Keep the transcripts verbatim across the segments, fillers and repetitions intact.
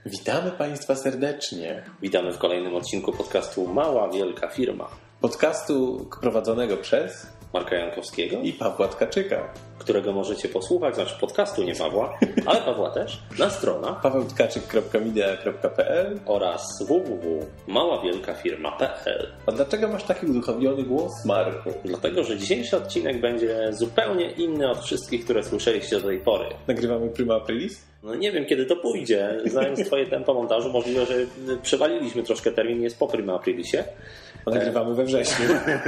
Witamy Państwa serdecznie. Witamy w kolejnym odcinku podcastu Mała Wielka Firma. Podcastu prowadzonego przez Marka Jankowskiego i Pawła Tkaczyka, którego możecie posłuchać, znaczy podcastu nie Pawła, ale Pawła też, na stronach paweł tkaczyk kropka media kropka p l oraz w w w kropka mała wielka firma kropka p l. A dlaczego masz taki uduchowiony głos, Marku? Dlatego, że dzisiejszy odcinek będzie zupełnie inny od wszystkich, które słyszeliście do tej pory. Nagrywamy prima aprilis? No nie wiem, kiedy to pójdzie. Znając twoje tempo montażu, możliwe, że przewaliliśmy troszkę termin, jest po prima aprilisie. Nagrywamy we wrześniu.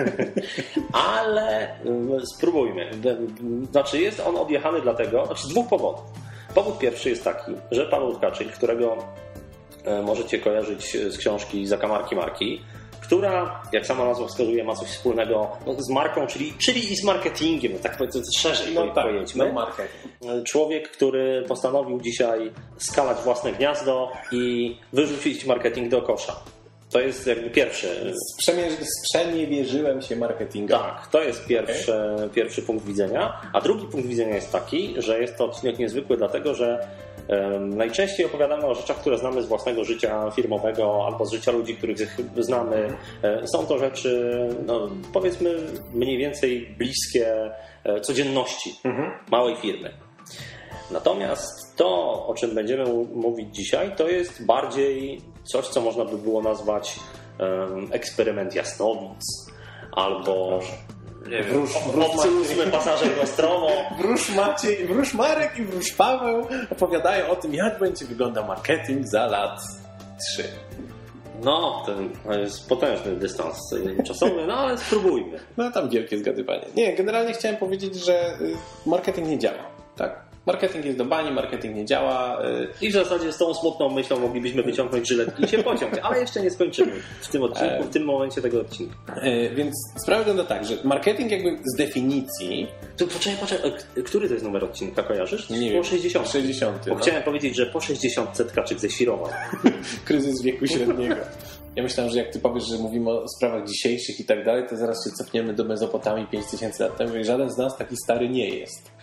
Ale spróbujmy. Znaczy jest on odjechany dlatego, znaczy z dwóch powodów. Powód pierwszy jest taki, że Paweł Tkaczyk, którego możecie kojarzyć z książki Zakamarki Marki, która, jak sama nazwa wskazuje, ma coś wspólnego z marką, czyli, czyli i z marketingiem, tak powiedzmy szerzej no tak, powiedzmy. No marketing. Człowiek, który postanowił dzisiaj skalać własne gniazdo i wyrzucić marketing do kosza. To jest jakby pierwszy. Sprzeniewierzyłem się marketingu. Tak, to jest pierwszy, okay. pierwszy punkt widzenia. A drugi punkt widzenia jest taki, że jest to odcinek niezwykły, dlatego że um, najczęściej opowiadamy o rzeczach, które znamy z własnego życia firmowego albo z życia ludzi, których znamy. Um, są to rzeczy, no, powiedzmy, mniej więcej bliskie um, codzienności mhm. małej firmy. Natomiast to, o czym będziemy mówić dzisiaj, to jest bardziej coś, co można by było nazwać um, eksperyment jasnowic albo nie wiem, obcy ósmy pasażer Nostromo. Wróż Maciej, wróż Marek i wróż Paweł opowiadają o tym, jak będzie wyglądał marketing za lat trzy. No, to jest potężny dystans czasowy, no ale spróbujmy. No tam wielkie zgadywanie. Nie, generalnie chciałem powiedzieć, że marketing nie działa, tak? Marketing jest do bani, marketing nie działa. I w zasadzie z tą smutną myślą moglibyśmy wyciągnąć żyletki i się pociąć, ale jeszcze nie skończymy w tym odcinku, w tym momencie tego odcinka. Więc sprawa wygląda tak, że marketing jakby z definicji... To poczekaj, poczekaj, który to jest numer odcinka, kojarzysz? Nie po sześćdziesiątym. sześćdziesiątym. Bo no. chciałem powiedzieć, że po sześćdziesiątce Tkaczyk ześwirował. Kryzys wieku średniego. Ja myślałem, że jak ty powiesz, że mówimy o sprawach dzisiejszych i tak dalej, to zaraz się cofniemy do Mezopotamii pięć tysięcy lat temu i żaden z nas taki stary nie jest.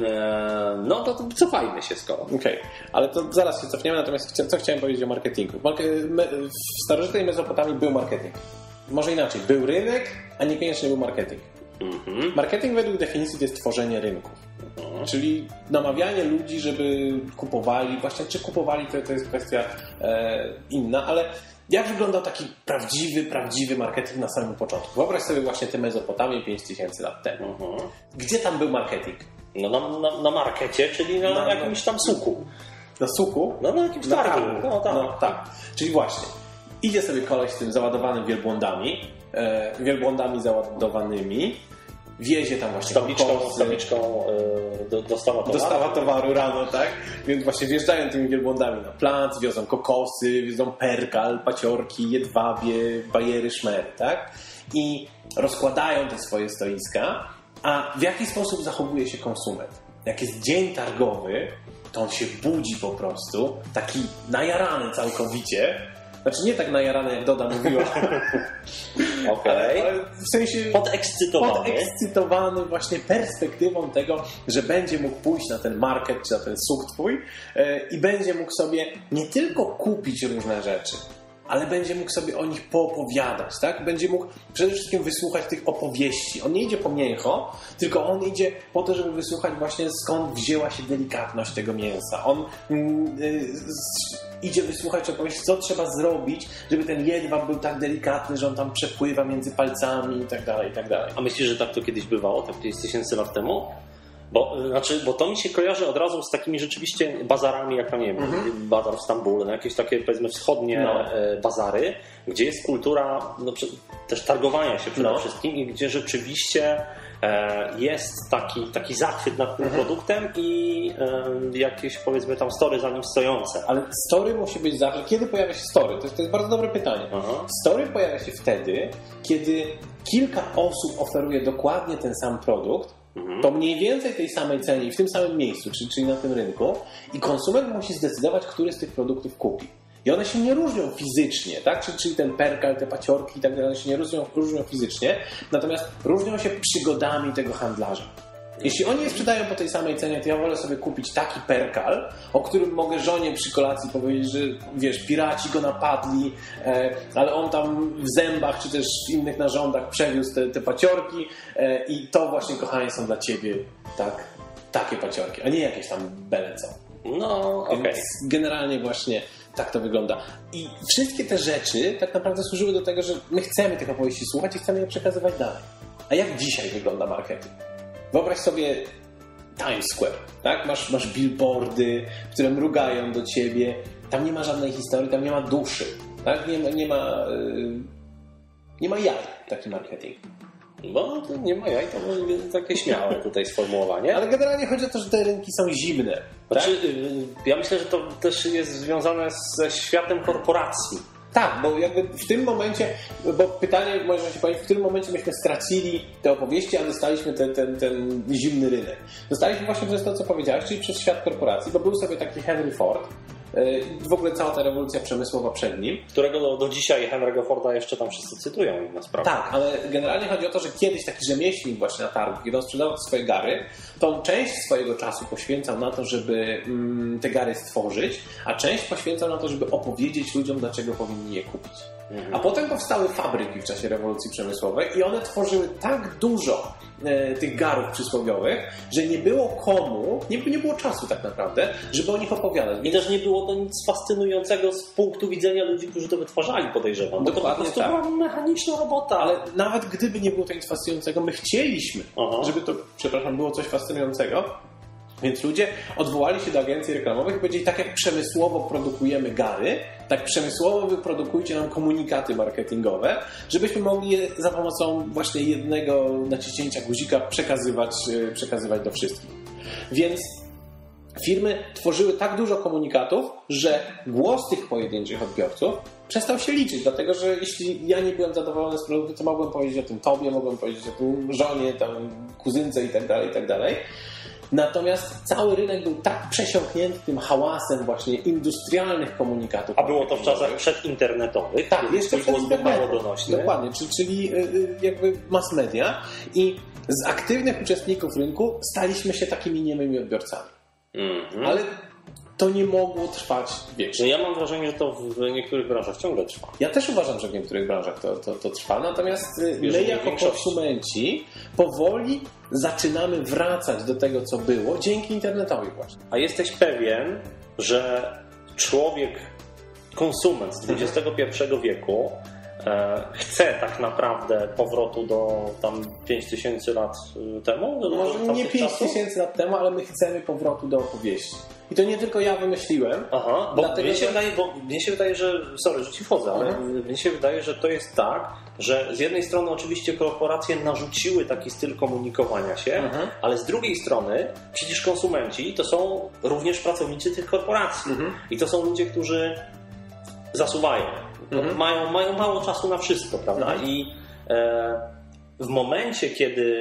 No to, to cofajmy się skoro. Okej, okay. Ale to zaraz się cofniemy, natomiast chcia, co chciałem powiedzieć o marketingu. W starożytnej Mezopotamii był marketing. Może inaczej, był rynek, a niekoniecznie był marketing. Mm-hmm. Marketing według definicji to jest tworzenie rynków. Mm-hmm. Czyli namawianie ludzi, żeby kupowali, właśnie czy kupowali, to, to jest kwestia e, inna, ale jak wyglądał taki prawdziwy, prawdziwy marketing na samym początku? Wyobraź sobie właśnie tę Mezopotamię pięć tysięcy lat temu. Mm-hmm. Gdzie tam był marketing? No na, na, na markecie, czyli na, na jakimś tam suku. Na suku? No na jakimś na targu. targu. No, tak. No, tak. Czyli właśnie, idzie sobie koleś z tym załadowanym wielbłądami, e, wielbłądami załadowanymi, wiezie tam właśnie z tabliczką, z tabliczką yy, do, dostawa towaru. Dostawa towaru rano, tak? Więc właśnie wjeżdżają tymi wielbłądami na plac, wiozą kokosy, wiozą perkal, paciorki, jedwabie, bajery, szmery, tak? I rozkładają te swoje stoiska, a w jaki sposób zachowuje się konsument? Jak jest dzień targowy, to on się budzi po prostu, taki najarany całkowicie. Znaczy nie tak najarany, jak Doda mówiła. Okej. Okay. W sensie podekscytowany. podekscytowany właśnie perspektywą tego, że będzie mógł pójść na ten market, czy na ten suk twój yy, i będzie mógł sobie nie tylko kupić różne rzeczy, ale będzie mógł sobie o nich poopowiadać, tak? Będzie mógł przede wszystkim wysłuchać tych opowieści. On nie idzie po mięcho, tylko on idzie po to, żeby wysłuchać właśnie skąd wzięła się delikatność tego mięsa. On yy, idzie wysłuchać opowieści, co trzeba zrobić, żeby ten jedwab był tak delikatny, że on tam przepływa między palcami i tak dalej, i tak dalej. A myślisz, że tak to kiedyś bywało, tak pięć tysięcy lat temu? Bo, znaczy, bo to mi się kojarzy od razu z takimi rzeczywiście bazarami, jak tam, nie wiem, mhm. bazar w Stambule, no jakieś takie, powiedzmy, wschodnie no. bazary, gdzie jest kultura no, też targowania się przede no. wszystkim i gdzie rzeczywiście e, jest taki, taki zachwyt nad tym mhm. produktem i e, jakieś, powiedzmy, tam story za nim stojące. Ale story musi być zawsze. Kiedy pojawia się story? To jest, to jest bardzo dobre pytanie. Aha. Story pojawia się wtedy, kiedy kilka osób oferuje dokładnie ten sam produkt, to mniej więcej tej samej cenie i w tym samym miejscu, czyli, czyli na tym rynku, i konsument musi zdecydować, który z tych produktów kupi. I one się nie różnią fizycznie, tak? Czyli, czyli ten perkal, te paciorki i tak dalej, one się nie różnią, różnią fizycznie, natomiast różnią się przygodami tego handlarza. Jeśli oni je sprzedają po tej samej cenie, to ja wolę sobie kupić taki perkal, o którym mogę żonie przy kolacji powiedzieć, że wiesz, piraci go napadli, e, ale on tam w zębach czy też w innych narządach przewiózł te, te paciorki e, i to właśnie, kochanie, są dla ciebie tak, takie paciorki, a nie jakieś tam byle co. No, okej. Okay. Generalnie właśnie tak to wygląda. I wszystkie te rzeczy tak naprawdę służyły do tego, że my chcemy tych opowieści słuchać i chcemy je przekazywać dalej. A jak dzisiaj wygląda marketing? Wyobraź sobie Times Square, tak? Masz, masz billboardy, które mrugają do ciebie. Tam nie ma żadnej historii, tam nie ma duszy, tak? Nie ma, nie ma, yy, nie ma jaj taki marketing. Bo to nie ma jaj, to takie śmiałe tutaj sformułowanie. Ale generalnie chodzi o to, że te rynki są zimne. Znaczy, tak? Ja myślę, że to też jest związane ze światem korporacji. Tak, bo jakby w tym momencie, bo pytanie można się powiedzieć, w którym momencie myśmy stracili te opowieści, a dostaliśmy ten, ten, ten zimny rynek. Dostaliśmy właśnie przez to, co powiedziałeś, czyli przez świat korporacji, bo był sobie taki Henry Ford, w ogóle cała ta rewolucja przemysłowa przed nim. Którego do, do dzisiaj Henry'ego Forda jeszcze tam wszyscy cytują, inna sprawa. Tak, ale generalnie chodzi o to, że kiedyś taki rzemieślnik właśnie na targu, kiedy on sprzedawał swoje gary, to on część swojego czasu poświęcał na to, żeby mm, te gary stworzyć, a część poświęcał na to, żeby opowiedzieć ludziom, dlaczego powinni je kupić. Mhm. A potem powstały fabryki w czasie rewolucji przemysłowej i one tworzyły tak dużo e, tych garów przysłowiowych, że nie było komu, nie, nie było czasu tak naprawdę, żeby o nich opowiadać. I też nie było to nic fascynującego z punktu widzenia ludzi, którzy to wytwarzali, podejrzewam. Bo Dokładnie to po prostu tak. była mechaniczna robota. Ale nawet gdyby nie było to nic fascynującego, my chcieliśmy, Aha. żeby to, przepraszam, było coś fascynującego. Więc ludzie odwołali się do agencji reklamowych i powiedzieli, tak jak przemysłowo produkujemy gary, tak przemysłowo wyprodukujcie nam komunikaty marketingowe, żebyśmy mogli je za pomocą właśnie jednego naciśnięcia guzika przekazywać, przekazywać do wszystkich. Więc firmy tworzyły tak dużo komunikatów, że głos tych pojedynczych odbiorców przestał się liczyć, dlatego że jeśli ja nie byłem zadowolony z produktu, to mogłem powiedzieć o tym tobie, mogłem powiedzieć o tym żonie, tam kuzynce i tak dalej, i tak dalej. Natomiast cały rynek był tak przesiąknięty tym hałasem właśnie industrialnych komunikatów. A było to w czasach przedinternetowych? Tak, jeszcze przed internetem. Donośny. Dokładnie, czyli, czyli jakby mass media i z aktywnych uczestników rynku staliśmy się takimi niemymi odbiorcami. Mm-hmm. Ale to nie mogło trwać wiecznie. No ja mam wrażenie, że to w niektórych branżach ciągle trwa. Ja też uważam, że w niektórych branżach to, to, to trwa, natomiast my jako konsumenci powoli zaczynamy wracać do tego, co było dzięki internetowi właśnie. A jesteś pewien, że człowiek, konsument z dwudziestego pierwszego wieku e, chce tak naprawdę powrotu do tam pięć tysięcy lat temu? Do, Może do nie pięć tysięcy lat temu, ale my chcemy powrotu do opowieści. I to nie tylko ja wymyśliłem. Aha, bo dlatego, mnie się, że... wydaje, bo mnie się wydaje, że... Sorry, że ci wchodzę, ale Aha. mnie się wydaje, że to jest tak, że z jednej strony oczywiście korporacje narzuciły taki styl komunikowania się, Aha. ale z drugiej strony przecież konsumenci to są również pracownicy tych korporacji. Mhm. I to są ludzie, którzy zasuwają. Mhm. Mają, mają mało czasu na wszystko, prawda? Mhm. I e, w momencie, kiedy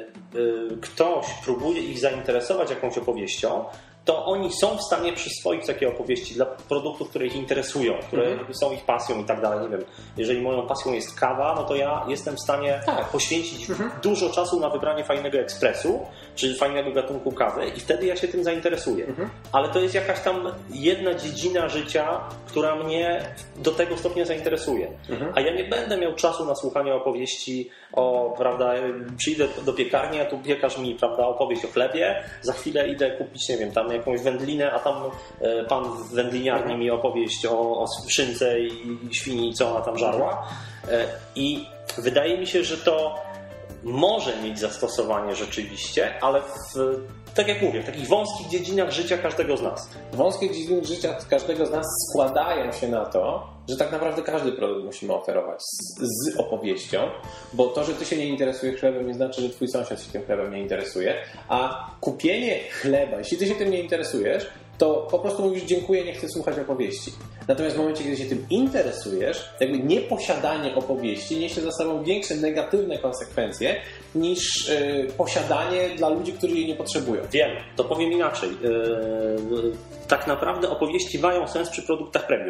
e, ktoś próbuje ich zainteresować jakąś opowieścią, to oni są w stanie przyswoić takie opowieści dla produktów, które ich interesują, które mm-hmm. są ich pasją i tak dalej. Nie wiem, jeżeli moją pasją jest kawa, no to ja jestem w stanie tak. poświęcić mm-hmm. dużo czasu na wybranie fajnego ekspresu, czy fajnego gatunku kawy i wtedy ja się tym zainteresuję. Mm-hmm. Ale to jest jakaś tam jedna dziedzina życia, która mnie do tego stopnia zainteresuje. Mm-hmm. A ja nie będę miał czasu na słuchanie opowieści o, prawda, przyjdę do piekarni, a tu piekarz mi, prawda, opowieść o chlebie, za chwilę idę kupić, nie wiem, tam jakąś wędlinę, a tam pan w wędliniarni mi opowieść o, o szynce i świni, co ona tam żarła. I wydaje mi się, że to może mieć zastosowanie rzeczywiście, ale w, tak jak mówię, w takich wąskich dziedzinach życia każdego z nas. Wąskie dziedziny życia każdego z nas składają się na to, że tak naprawdę każdy produkt musimy oferować z, z opowieścią, bo to, że ty się nie interesujesz chlebem, nie znaczy, że twój sąsiad się tym chlebem nie interesuje, a kupienie chleba, jeśli ty się tym nie interesujesz, to po prostu mówisz dziękuję, nie chcę słuchać opowieści. Natomiast w momencie, kiedy się tym interesujesz, jakby nieposiadanie opowieści niesie za sobą większe negatywne konsekwencje niż yy, posiadanie dla ludzi, którzy jej nie potrzebują. Wiem, to powiem inaczej. Yy, tak naprawdę opowieści mają sens przy produktach premium.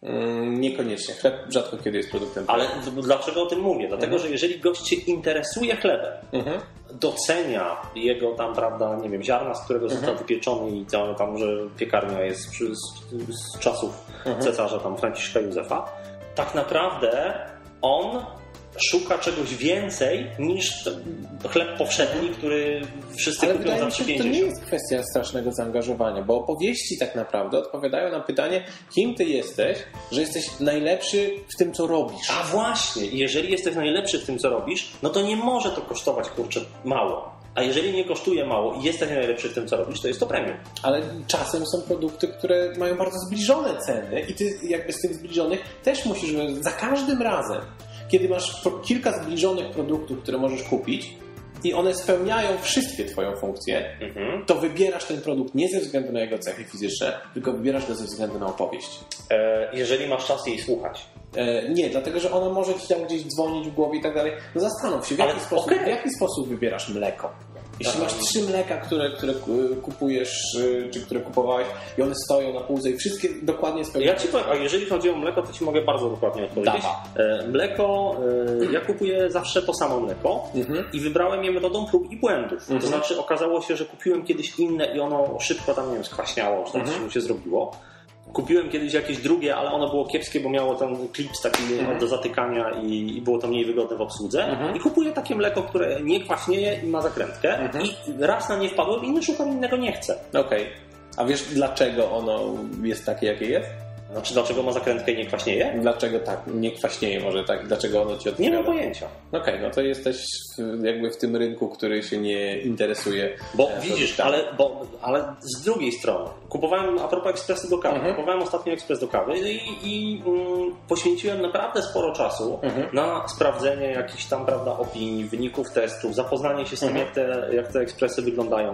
Mm, niekoniecznie. Chleb rzadko kiedy jest produktem Ale dlaczego o tym mówię? Dlatego, mhm. że jeżeli gość się interesuje chlebem, mhm. docenia jego tam, prawda, nie wiem, ziarna, z którego został mhm. wypieczony i tam, tam, że piekarnia jest z, z czasów mhm. cesarza tam Franciszka Józefa, tak naprawdę on szuka czegoś więcej niż chleb powszedni, który wszyscy Ale kupią za trzy pięćdziesiąt. To nie jest kwestia strasznego zaangażowania, bo opowieści tak naprawdę odpowiadają na pytanie, kim ty jesteś, że jesteś najlepszy w tym, co robisz. A właśnie, jeżeli jesteś najlepszy w tym, co robisz, no to nie może to kosztować, kurczę, mało. A jeżeli nie kosztuje mało i jesteś najlepszy w tym, co robisz, to jest to premium. Ale czasem są produkty, które mają bardzo zbliżone ceny i ty jakby z tych zbliżonych też musisz za każdym razem, kiedy masz kilka zbliżonych produktów, które możesz kupić i one spełniają wszystkie twoją funkcje, mhm. to wybierasz ten produkt nie ze względu na jego cechy fizyczne, tylko wybierasz go ze względu na opowieść. E, jeżeli masz czas jej słuchać. E, nie, dlatego że ona może ci tam gdzieś dzwonić w głowie i tak dalej. No zastanów się, w jaki, Ale, sposób, okay. w jaki sposób wybierasz mleko. Jeśli masz trzy mleka, które, które kupujesz, czy które kupowałeś i one stoją na półce i wszystkie dokładnie spełniają. Ja ci powiem, a jeżeli chodzi o mleko, to ci mogę bardzo dokładnie odpowiedzieć. Dawa. Mleko, ja kupuję zawsze to samo mleko mhm. i wybrałem je metodą prób i błędów. Mhm. To znaczy okazało się, że kupiłem kiedyś inne i ono szybko tam, nie wiem, skwaśniało, czy tam mhm. coś się zrobiło. Kupiłem kiedyś jakieś drugie, ale ono było kiepskie, bo miało ten klips taki mhm. do zatykania i, i było to mniej wygodne w obsłudze. Mhm. I kupuję takie mleko, które nie kwaśnieje i ma zakrętkę. Mhm. I raz na nie wpadłem, inny szukam, innego nie chcę. Okej. Okay. A wiesz, dlaczego ono jest takie, jakie jest? Znaczy, dlaczego ma zakrętkę i nie kwaśnieje? Dlaczego tak, nie kwaśnieje może tak, dlaczego ono ci odpowiada? Nie mam pojęcia. Okej, okay, no to jesteś w, jakby w tym rynku, który się nie interesuje. Bo widzisz, ale, bo, ale z drugiej strony, kupowałem, a propos ekspresu do kawy, mhm. kupowałem ostatnio ekspres do kawy i, i mm, poświęciłem naprawdę sporo czasu mhm. na sprawdzenie jakichś tam, prawda, opinii, wyników testów, zapoznanie się z tym, mhm. jak, te, jak te ekspresy wyglądają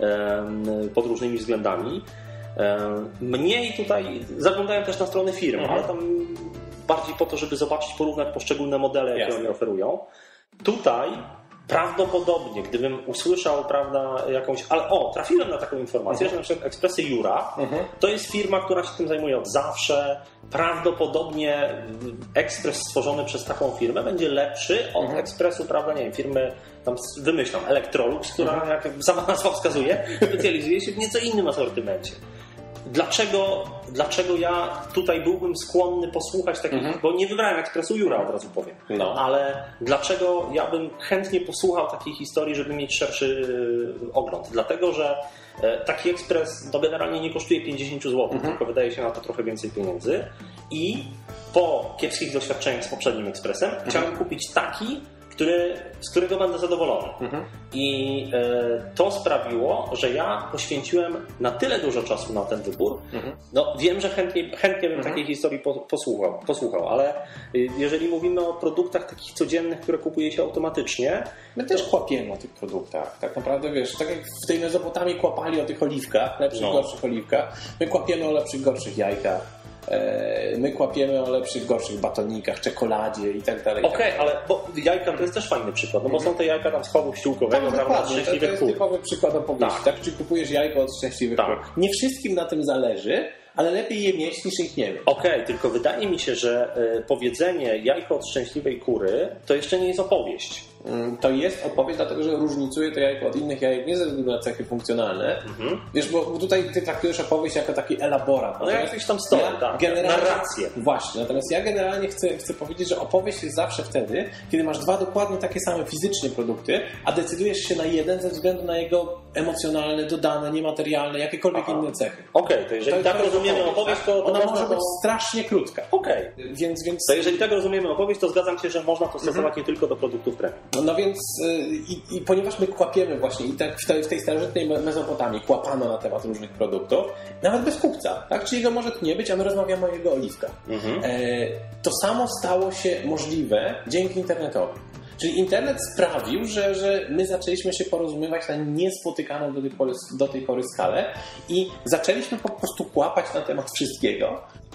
um, pod różnymi względami. Mniej tutaj zaglądają też na strony firm, mhm. ale tam bardziej po to, żeby zobaczyć, porównać poszczególne modele, jakie Jasne. Oni oferują. Tutaj prawdopodobnie, gdybym usłyszał, prawda, jakąś, ale o, trafiłem na taką informację, mhm. że na przykład ekspresy Jura mhm. to jest firma, która się tym zajmuje od zawsze. Prawdopodobnie ekspres stworzony przez taką firmę będzie lepszy od mhm. ekspresu, prawda, nie wiem, firmy, tam wymyślam, Electrolux, która, mhm. jak sama nazwa wskazuje, specjalizuje się w nieco innym asortymencie. Dlaczego, dlaczego ja tutaj byłbym skłonny posłuchać takich, mhm. bo nie wybrałem ekspresu Jura, od razu powiem, no. ale dlaczego ja bym chętnie posłuchał takiej historii, żeby mieć szerszy ogląd? Dlatego, że taki ekspres to generalnie nie kosztuje pięćdziesiąt złotych, mhm. tylko wydaje się na to trochę więcej pieniędzy i po kiepskich doświadczeniach z poprzednim ekspresem mhm. chciałem kupić taki, Który, z którego będę zadowolony. Mhm. I e, to sprawiło, że ja poświęciłem na tyle dużo czasu na ten wybór. Mhm. No, wiem, że chętnie, chętnie bym mhm. takiej historii po, posłuchał, posłuchał, ale jeżeli mówimy o produktach takich codziennych, które kupuje się automatycznie... My też kłapiemy o tych produktach. Tak naprawdę, wiesz, tak jak w tej Mezopotamii kłapali o tych oliwkach, lepszych, no. gorszych oliwkach, my kłapiemy o lepszych, gorszych jajkach. My kłapiemy o lepszych, gorszych batonikach, czekoladzie i tak dalej. Okej, okay, ale bo jajka to jest też fajny przykład, no bo są te jajka tam z chowu ściółkowego, tak, prawda, z szczęśliwych to, to jest typowy przykład opowieści, tak. tak? Czy kupujesz jajko od szczęśliwych tak. kół. Nie wszystkim na tym zależy, ale lepiej je mieć niż ich nie mieć. Okej, okay, tylko wydaje mi się, że y, powiedzenie jajko od szczęśliwej kury to jeszcze nie jest opowieść. To jest opowieść, dlatego że różnicuje to jajko od innych jajek nie ze względu na cechy funkcjonalne. Mhm. Wiesz, bo tutaj ty traktujesz opowieść jako taki elaborat. No jakiś tam story, ja tak, narrację. Właśnie, natomiast ja generalnie chcę, chcę powiedzieć, że opowieść jest zawsze wtedy, kiedy masz dwa dokładnie takie same fizycznie produkty, a decydujesz się na jeden ze względu na jego emocjonalne, dodane, niematerialne, jakiekolwiek Aha. inne cechy. Okej, okay, to jeżeli to, tak to rozumiemy opowieść, opowieść to, to ona może to... być strasznie krótka. Okej. Okay. Więc, więc... To jeżeli tak rozumiemy opowieść, to zgadzam się, że można to stosować mhm. nie tylko do produktów premium. No, no więc i, i ponieważ my kłapiemy właśnie i tak w tej, w tej starożytnej Mezopotamii kłapano na temat różnych produktów, nawet bez kupca, tak? Czyli go może tu nie być, a my rozmawiamy o jego oliwkach. Mhm. E, to samo stało się możliwe dzięki internetowi. Czyli internet sprawił, że, że my zaczęliśmy się porozumiewać na niespotykaną do tej pory, do tej pory skalę i zaczęliśmy po prostu kłapać na temat wszystkiego.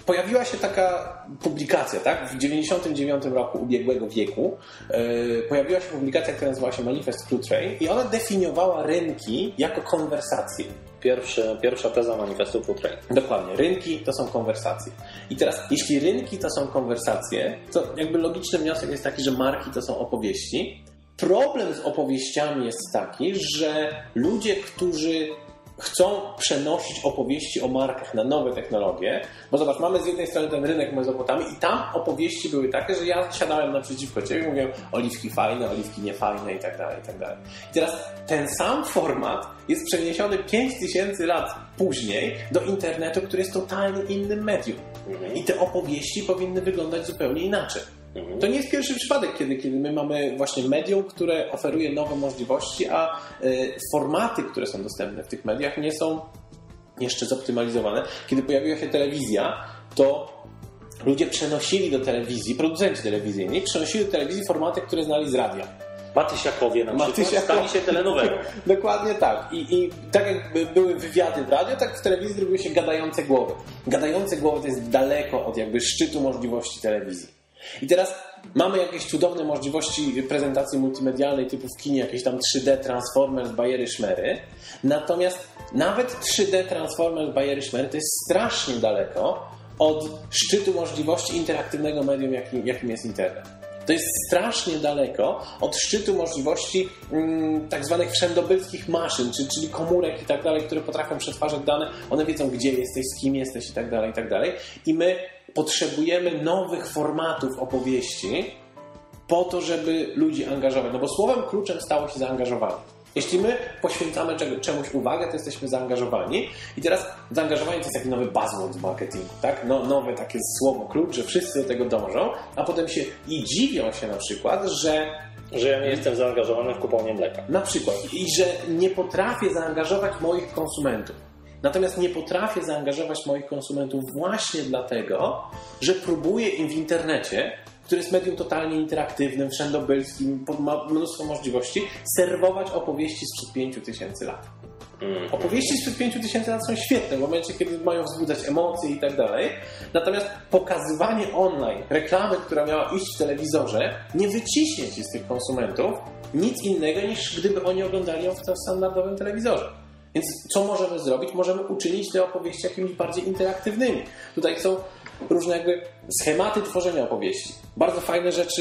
pojawiła się taka publikacja, tak? W dziewięćdziesiątym dziewiątym roku ubiegłego wieku yy, pojawiła się publikacja, która nazywała się Manifest Cluetrain i ona definiowała rynki jako konwersacje. Pierwszy, pierwsza teza manifestu Cluetrain. Dokładnie. Rynki to są konwersacje. I teraz, jeśli rynki to są konwersacje, to jakby logiczny wniosek jest taki, że marki to są opowieści. Problem z opowieściami jest taki, że ludzie, którzy chcą przenosić opowieści o markach na nowe technologie, bo zobacz, mamy z jednej strony ten rynek Mezopotami i tam opowieści były takie, że ja siadałem naprzeciwko ciebie i mówiłem oliwki fajne, oliwki niefajne i tak dalej, i tak dalej. I teraz ten sam format jest przeniesiony pięć tysięcy lat później do internetu, który jest totalnie innym medium. Mhm. I te opowieści powinny wyglądać zupełnie inaczej. To nie jest pierwszy przypadek, kiedy, kiedy my mamy właśnie medium, które oferuje nowe możliwości, a y, formaty, które są dostępne w tych mediach, nie są jeszcze zoptymalizowane. Kiedy pojawiła się telewizja, to ludzie przenosili do telewizji, producenci telewizyjni przenosili do telewizji formaty, które znali z radia. Matysiakowie na przykład Matysiakowie. stali się telenowelą. Dokładnie tak. I, I tak jak były wywiady w radio, tak w telewizji zrobiły się gadające głowy. Gadające głowy to jest daleko od jakby szczytu możliwości telewizji. I teraz mamy jakieś cudowne możliwości prezentacji multimedialnej typu w kinie, jakieś tam trzy D Transformers, bajery, szmery. Natomiast nawet trzy D Transformers, bajery, szmery to jest strasznie daleko od szczytu możliwości interaktywnego medium, jakim, jakim jest internet. To jest strasznie daleko od szczytu możliwości mm, tak zwanych wszędobylskich maszyn, czyli, czyli komórek i tak dalej, które potrafią przetwarzać dane. One wiedzą, gdzie jesteś, z kim jesteś i tak dalej, i tak dalej. I my potrzebujemy nowych formatów opowieści po to, żeby ludzi angażować. No bo słowem kluczem stało się zaangażowanie. Jeśli my poświęcamy czemuś uwagę, to jesteśmy zaangażowani. I teraz zaangażowanie to jest taki nowy buzzword w marketingu, tak? No, nowe takie słowo klucz, że wszyscy do tego dążą, a potem się i dziwią się na przykład, że że ja nie jestem zaangażowany w kupowanie mleka. Na przykład. I że nie potrafię zaangażować moich konsumentów. Natomiast nie potrafię zaangażować moich konsumentów właśnie dlatego, że próbuję im w internecie, który jest medium totalnie interaktywnym, wszędobylskim, ma mnóstwo możliwości, serwować opowieści sprzed pięciu tysięcy lat. Mm. Opowieści sprzed pięciu tysięcy lat są świetne w momencie, kiedy mają wzbudzać emocje i tak dalej. Natomiast pokazywanie online reklamy, która miała iść w telewizorze, nie wyciśnie ci z tych konsumentów nic innego, niż gdyby oni oglądali ją w standardowym telewizorze. Więc co możemy zrobić? Możemy uczynić te opowieści jakimiś bardziej interaktywnymi. Tutaj są różne jakby schematy tworzenia opowieści. Bardzo fajne rzeczy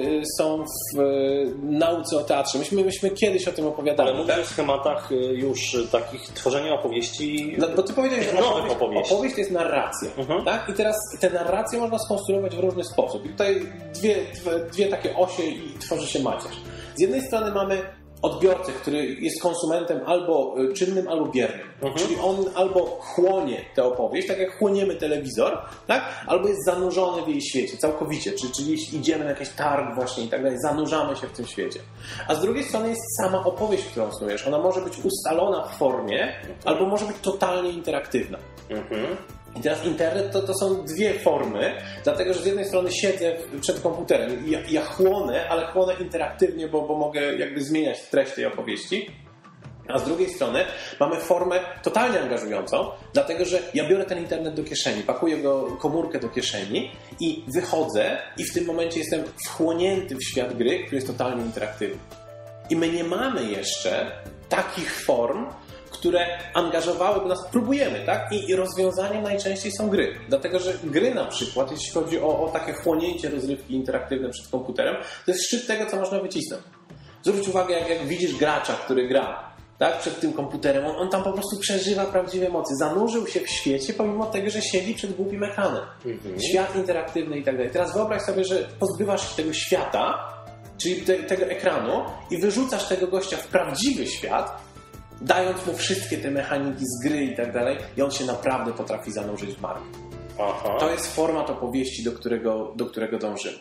są w nauce o teatrze. Myśmy, myśmy kiedyś o tym opowiadali. Ale mówisz tak? o schematach już takich tworzenia opowieści. No, bo ty powiedziałeś, że nowych opowieści. Opowieść to jest narracja. Uh-huh. Tak? I teraz te narracje można skonstruować w różny sposób. I tutaj dwie, dwie, dwie takie osie i tworzy się macierz. Z jednej strony mamy odbiorcę, który jest konsumentem albo czynnym, albo biernym. Mhm. Czyli on albo chłonie tę opowieść, tak jak chłoniemy telewizor, tak? Albo jest zanurzony w jej świecie całkowicie. Czyli, czyli jeśli idziemy na jakiś targ właśnie i tak dalej, zanurzamy się w tym świecie. A z drugiej strony jest sama opowieść, którą snujesz. Ona może być ustalona w formie, mhm. albo może być totalnie interaktywna. Mhm. I teraz internet to, to są dwie formy, dlatego że z jednej strony siedzę przed komputerem i ja, ja chłonę, ale chłonę interaktywnie, bo, bo mogę jakby zmieniać treść tej opowieści. A z drugiej strony mamy formę totalnie angażującą, dlatego że ja biorę ten internet do kieszeni, pakuję go, komórkę do kieszeni i wychodzę i w tym momencie jestem wchłonięty w świat gry, który jest totalnie interaktywny. I my nie mamy jeszcze takich form, które angażowałyby nas, próbujemy, tak? I, I rozwiązaniem najczęściej są gry. Dlatego, że gry na przykład, jeśli chodzi o, o takie chłonięcie rozrywki interaktywne przed komputerem, to jest szczyt tego, co można wycisnąć. Zwróć uwagę, jak, jak widzisz gracza, który gra, tak? Przed tym komputerem, on, on tam po prostu przeżywa prawdziwe emocje. Zanurzył się w świecie, pomimo tego, że siedzi przed głupim ekranem. Mhm. Świat interaktywny i tak dalej. Teraz wyobraź sobie, że pozbywasz się tego świata, czyli te, tego ekranu i wyrzucasz tego gościa w prawdziwy świat, dając mu wszystkie te mechaniki z gry i tak dalej, i on się naprawdę potrafi zanurzyć w markę. Aha. To jest format opowieści, do którego, do którego dążymy.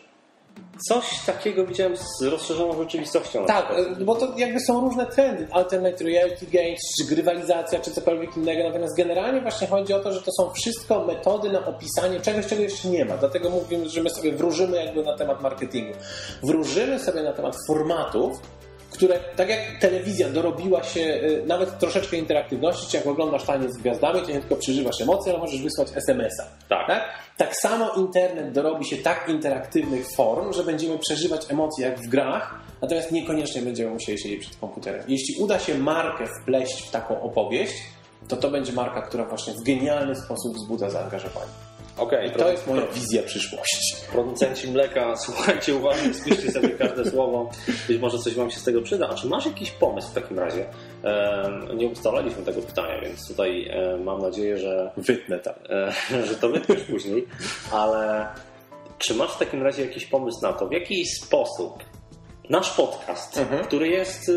Coś takiego widziałem z rozszerzoną rzeczywistością. Tak, bo to jakby są różne trendy. Alternate reality games, czy grywalizacja, czy cokolwiek innego. Natomiast generalnie właśnie chodzi o to, że to są wszystko metody na opisanie czegoś, czego jeszcze nie ma. Dlatego mówimy, że my sobie wróżymy jakby na temat marketingu. Wróżymy sobie na temat formatów, które, tak jak telewizja dorobiła się y, nawet troszeczkę interaktywności, czy jak oglądasz taniec z gwiazdami, to nie tylko przeżywasz emocje, ale możesz wysłać es em es a. Tak. Tak? Tak samo internet dorobi się tak interaktywnych form, że będziemy przeżywać emocje jak w grach, natomiast niekoniecznie będziemy musieli siedzieć przed komputerem. Jeśli uda się markę wpleść w taką opowieść, to to będzie marka, która właśnie w genialny sposób wzbudza zaangażowanie. Okay, I to jest moja wizja przyszłości. Producenci mleka, słuchajcie uważnie, spiszcie sobie każde słowo. Być może coś wam się z tego przyda. A czy masz jakiś pomysł w takim razie? E, nie ustalaliśmy tego pytania, więc tutaj e, mam nadzieję, że wytnę tam. E, że to wytniesz później. Ale czy masz w takim razie jakiś pomysł na to, w jaki sposób nasz podcast, mhm. który jest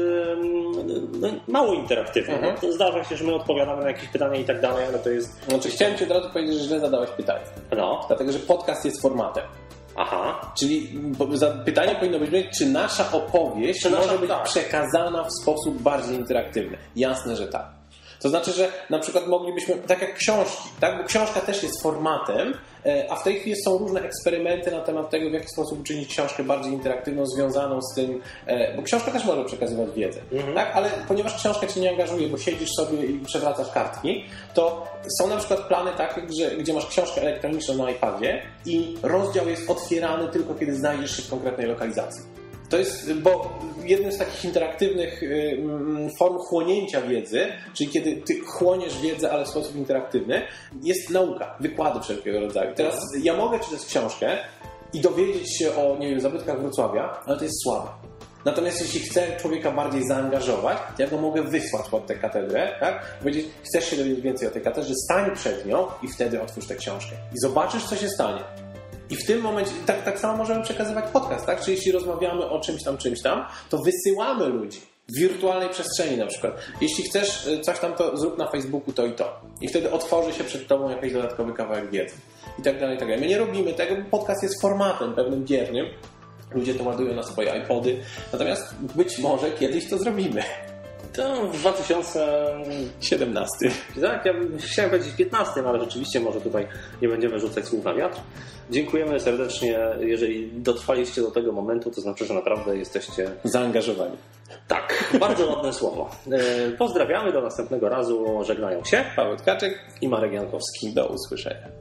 no, mało interaktywny. Mhm. No, zdarza się, że my odpowiadamy na jakieś pytania i tak dalej, ale to jest... Znaczy, chciałem Ci od razu powiedzieć, że źle zadałeś pytanie. No. Dlatego, że podcast jest formatem. Aha. Czyli pytanie powinno być, czy nasza opowieść czy nasza, może być tak. przekazana w sposób bardziej interaktywny. Jasne, że tak. To znaczy, że na przykład moglibyśmy, tak jak książki, tak? Bo książka też jest formatem, a w tej chwili są różne eksperymenty na temat tego, w jaki sposób uczynić książkę bardziej interaktywną, związaną z tym, bo książka też może przekazywać wiedzę, mhm. tak? Ale ponieważ książka Cię nie angażuje, bo siedzisz sobie i przewracasz kartki, to są na przykład plany takie, że, gdzie masz książkę elektroniczną na iPadzie i rozdział jest otwierany tylko, kiedy znajdziesz się w konkretnej lokalizacji. To jest, bo jednym z takich interaktywnych form chłonięcia wiedzy, czyli kiedy ty chłoniesz wiedzę, ale w sposób interaktywny, jest nauka, wykłady wszelkiego rodzaju. Teraz ja mogę czytać książkę i dowiedzieć się o, nie wiem, zabytkach Wrocławia, ale to jest słabe. Natomiast jeśli chcę człowieka bardziej zaangażować, to ja go mogę wysłać pod tę katedrę, tak? Powiedzieć, chcesz się dowiedzieć więcej o tej katedrze, stań przed nią i wtedy otwórz tę książkę. I zobaczysz, co się stanie. I w tym momencie, tak, tak samo możemy przekazywać podcast, tak? Czyli jeśli rozmawiamy o czymś tam, czymś tam, to wysyłamy ludzi w wirtualnej przestrzeni na przykład. Jeśli chcesz coś tam, to zrób na Facebooku to i to. I wtedy otworzy się przed tobą jakiś dodatkowy kawałek wiedzy. I tak dalej, i tak dalej. My nie robimy tego, bo podcast jest formatem pewnym biernym. Ludzie to ładują na swoje iPody. Natomiast być może kiedyś to zrobimy. To w dwa tysiące siedemnastym. Tak, ja chciałem powiedzieć piętnastym, ale rzeczywiście może tutaj nie będziemy rzucać słów na wiatr. Dziękujemy serdecznie. Jeżeli dotrwaliście do tego momentu, to znaczy, że naprawdę jesteście zaangażowani. Tak, bardzo ładne słowo. Pozdrawiamy, do następnego razu. Żegnają się Paweł Tkaczyk i Marek Jankowski. Do usłyszenia.